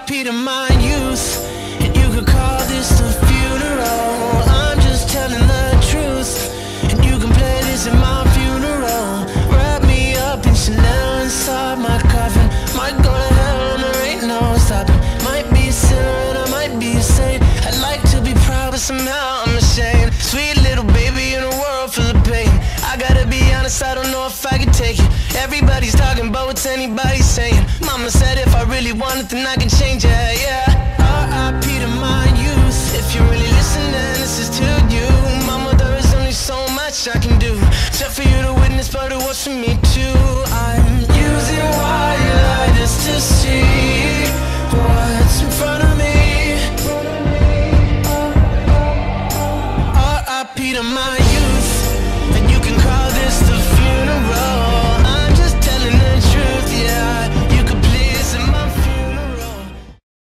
R.I.P to my youth, and you could call this a funeral. I'm just telling the truth, and you can play this at my funeral. Wrap me up in Chanel inside my coffin. Might go to hell and there ain't no stopping. Might be a sinner and I might be a saint. I'd like to be proud but somehow I'm ashamed. Sweet little baby in a world full of pain. I gotta be honest, I don't know if I can take it. Everybody's talking about what's anybody saying. Mama said if I really want it then I can change it.